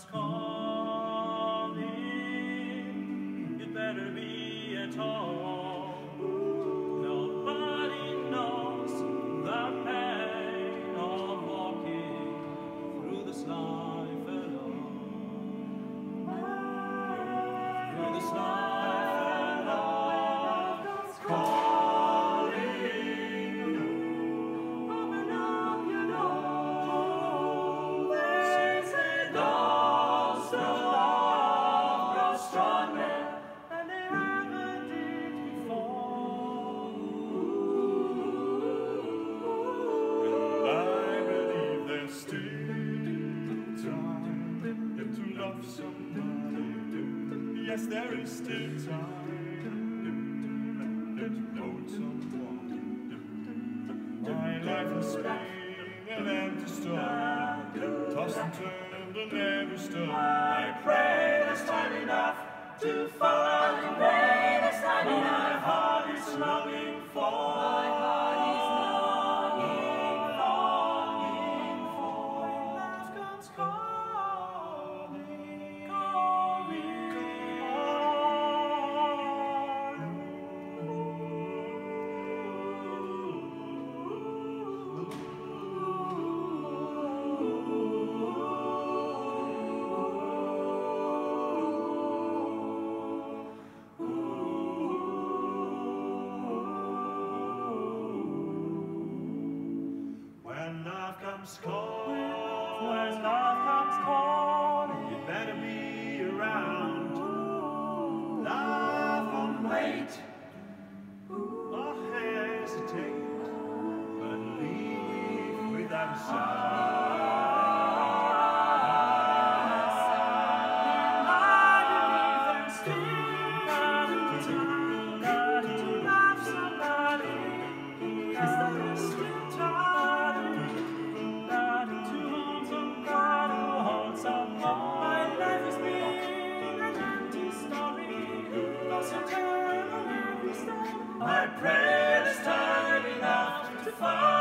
calling, you'd better be at home. Nobody knows the pain of walking through this life alone. Through this life alone. Calling, open up your door. Say those who love grow stronger than they ever did before. And I believe there's still time to love somebody. Yes, there is still time to know someone. My life has been an empty story, tossed and turned on every stone. I pray there's time enough to find. I pray there's time enough. My heart is longing for. My heart is longing for. When love comes calling, When love comes calling, you better be around. Love won't wait or hesitate, but leave without a I pray there's time enough to find.